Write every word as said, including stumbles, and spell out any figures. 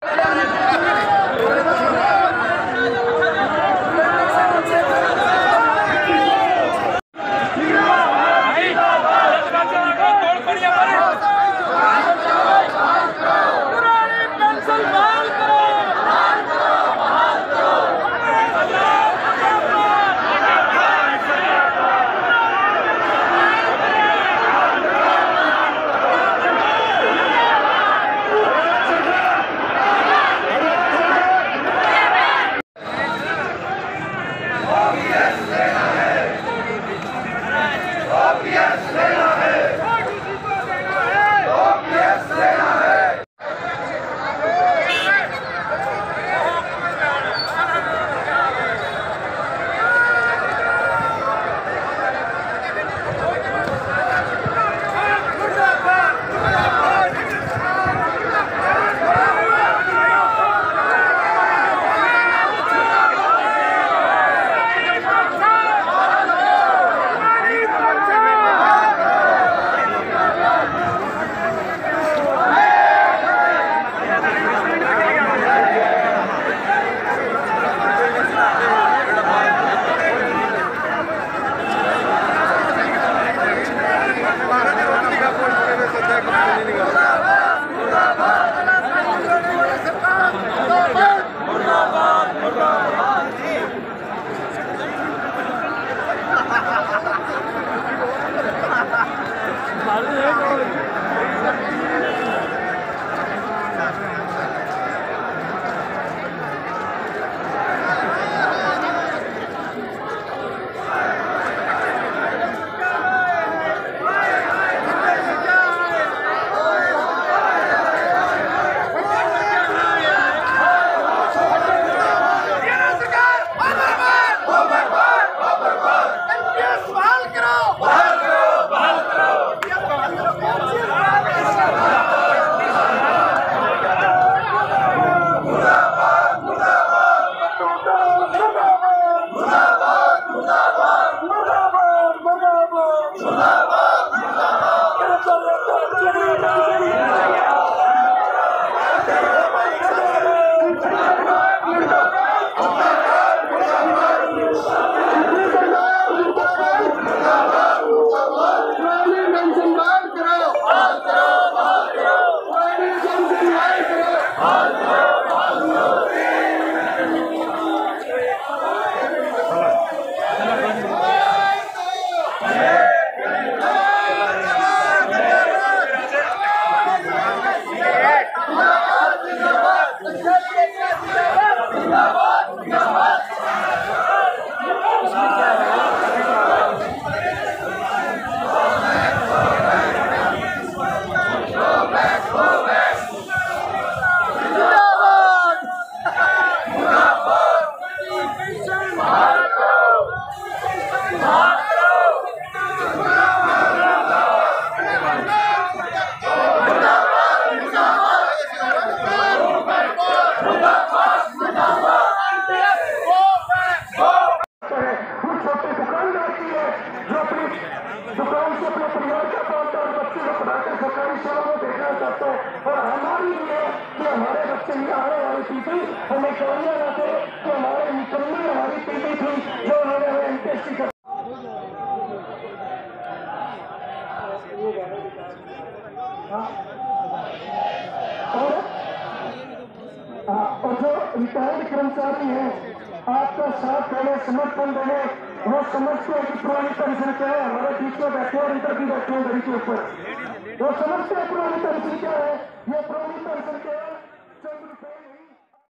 और हमारी ये कि हमारे बच्चे ही आने वाली पीढ़ी हमें कहिए ना थे कि हमारे निकलने हमारी पीढ़ी थी जो उन्होंने हमें एमपीएससी कर और जो रिटायर्ड कर्मचारी हैं आपका साथ देने समर्थन देने वो समझते हैं कि पुरानी पेंशन क्या है। हमारे बीच में बैठे और इधर भी बैठे हैं घड़ी के ऊपर, वो समझते हैं पुरानी पेंशन क्या है। ये पुरानी पेंशन क्या है, चंद रुपए नहीं।